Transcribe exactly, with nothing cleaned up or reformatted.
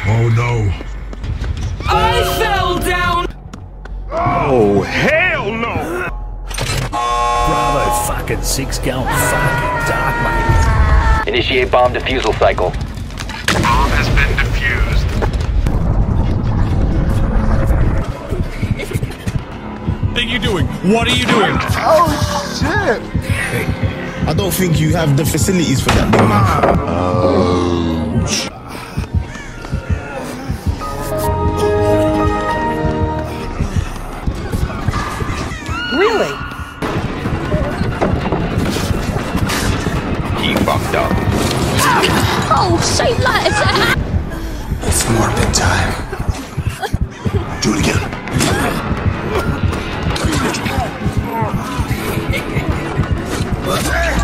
Oh no. I fell down! Oh, hell no! Bravo fucking six going fucking dark, mate. Initiate bomb defusal cycle. Bomb has been defused. What are you doing? What are you doing? Oh shit! I don't think you have the facilities for that, big man. Ouch. Really? He fucked up. Oh, say less. It's morbid time. Do it again. What the